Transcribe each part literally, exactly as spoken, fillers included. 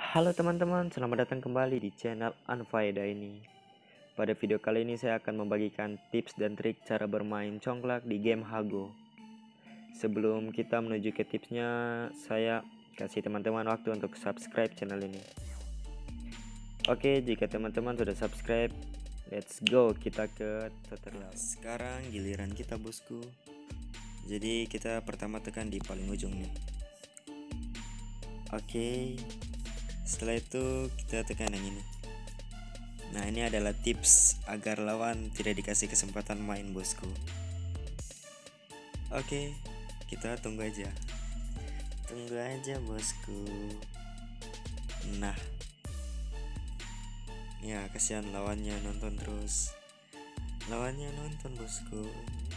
Halo teman-teman, selamat datang kembali di channel Anfaida ini. Pada video kali ini saya akan membagikan tips dan trik cara bermain congklak di game Hago. Sebelum kita menuju ke tipsnya, saya kasih teman-teman waktu untuk subscribe channel ini. Oke, jika teman-teman sudah subscribe, let's go, kita ke tutorial. Sekarang giliran kita bosku. Jadi kita pertama tekan di paling ujung nih. Oke, setelah itu kita tekan yang ini. Nah, ini adalah tips agar lawan tidak dikasih kesempatan main bosku. Oke, kita tunggu aja. Tunggu aja bosku. Nah, ya kasihan lawannya nonton terus. Lawannya nonton bosku.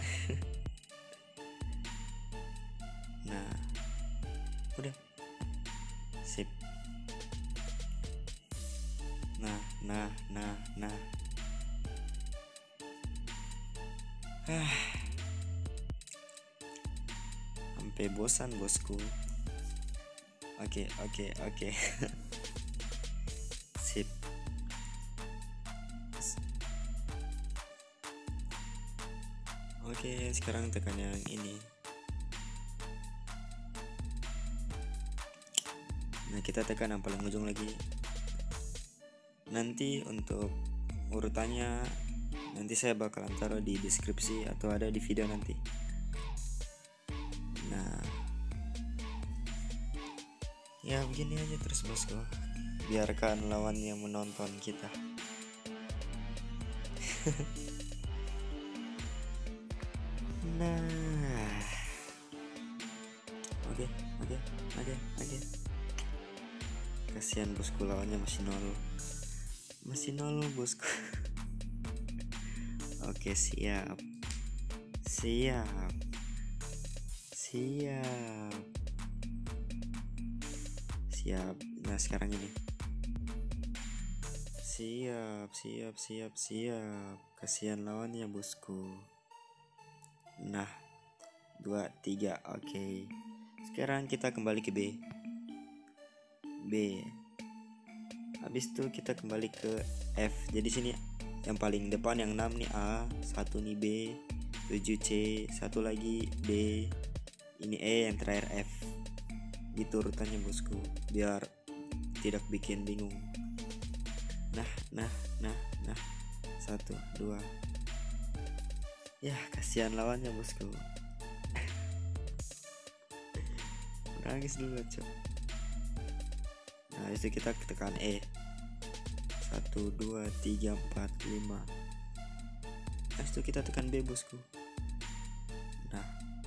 Nah, udah. Sip. Nah, nah, nah, nah. Ah. Sampai bosan bosku. Oke, oke, oke. Sip. Oke, sekarang tekan yang ini. Nah, kita tekan yang paling ujung lagi. Nanti untuk urutannya nanti saya bakalan taruh di deskripsi atau ada di video nanti. Nah, ya begini aja terus bosku. Biarkan lawan yang menonton kita. Nah, oke, oke, oke, oke. Kasihan bosku, lawannya masih nol. Masih nol bosku. Oke, siap. Siap. Siap. Siap. Nah, sekarang ini. Siap, siap, siap, siap. Kasihan lawannya bosku. Nah, dua, tiga, oke. Sekarang kita kembali ke B. B. Habis itu kita kembali ke F. Jadi sini yang paling depan yang enam nih A, satu nih B, tujuh C, satu lagi D, ini E, yang terakhir F. Gitu urutannya bosku, biar tidak bikin bingung. Nah, nah, nah, nah. Satu, dua. Ya, kasihan lawannya bosku. Nangis dulu cok. Nah, itu kita tekan E. Satu, dua, tiga, empat, lima. Nah, itu kita tekan B bosku. Nah,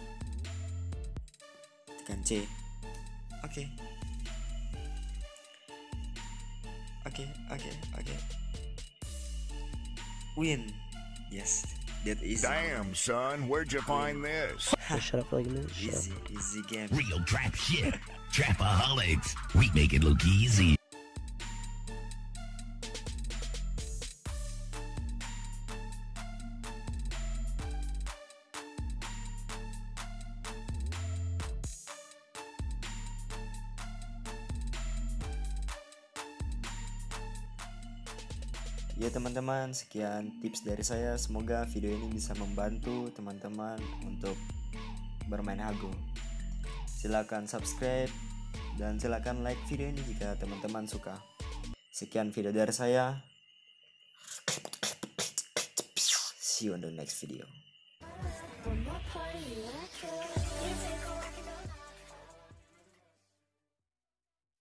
tekan C. Oke. Oke, oke, oke. Win. Yes, that easy. Damn, son, where'd you find this? Shut up for like a minute. Shut Easy, easy game. Real trap shit. Trapaholics. We make it look easy. Ya teman-teman, sekian tips dari saya. Semoga video ini bisa membantu teman-teman untuk bermain Hago. Silakan subscribe dan silakan like video ini jika teman-teman suka. Sekian video dari saya. See you on the next video. One more party, let's go.